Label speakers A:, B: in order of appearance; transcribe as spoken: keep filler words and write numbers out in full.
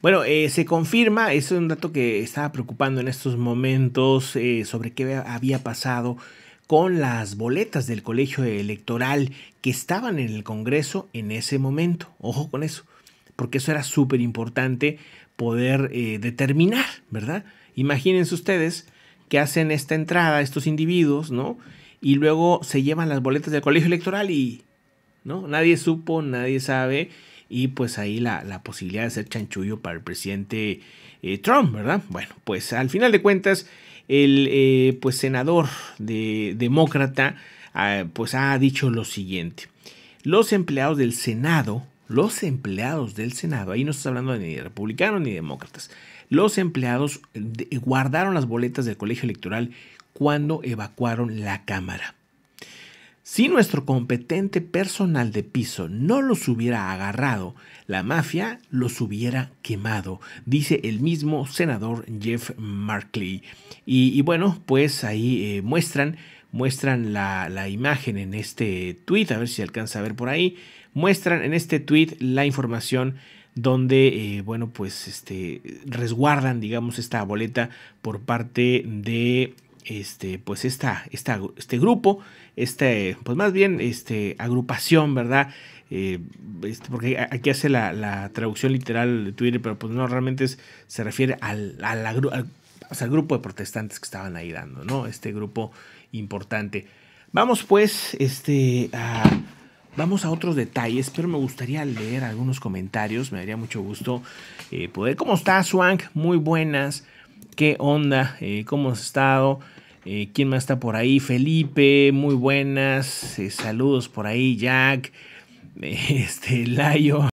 A: Bueno, eh, se confirma, eso es un dato que estaba preocupando en estos momentos, eh, sobre qué había pasado con las boletas del colegio electoral que estaban en el Congreso en ese momento. Ojo con eso, porque eso era súper importante poder eh, determinar, ¿verdad? Imagínense ustedes que hacen esta entrada estos individuos, ¿no? Y luego se llevan las boletas del colegio electoral y, ¿no? Nadie supo, nadie sabe, y pues ahí la, la posibilidad de hacer chanchullo para el presidente eh, Trump, ¿verdad? Bueno, pues al final de cuentas, el eh, pues senador de, demócrata eh, pues ha dicho lo siguiente: los empleados del Senado, los empleados del Senado, ahí no estás hablando ni de republicanos ni de demócratas, los empleados de, guardaron las boletas del colegio electoral cuando evacuaron la Cámara. Si nuestro competente personal de piso no los hubiera agarrado, la mafia los hubiera quemado, dice el mismo senador Jeff Merkley. Y, y bueno, pues ahí eh, muestran, muestran la, la imagen en este tweet, a ver si se alcanza a ver por ahí, muestran en este tweet la información donde, eh, bueno, pues este, resguardan, digamos, esta boleta por parte de este, pues esta, esta, este grupo, este, pues más bien este, agrupación, ¿verdad? Eh, este, porque aquí hace la, la traducción literal de Twitter, pero pues no, realmente es, se refiere al, al, al, al, o sea, al grupo de protestantes que estaban ahí dando, ¿no? Este grupo importante. Vamos pues, este, a... Vamos a otros detalles, pero me gustaría leer algunos comentarios. Me daría mucho gusto eh, poder. ¿Cómo estás, Swank? Muy buenas. ¿Qué onda? Eh, ¿Cómo has estado? Eh, ¿Quién más está por ahí? Felipe, muy buenas. Eh, saludos por ahí, Jack. Eh, este, Layo.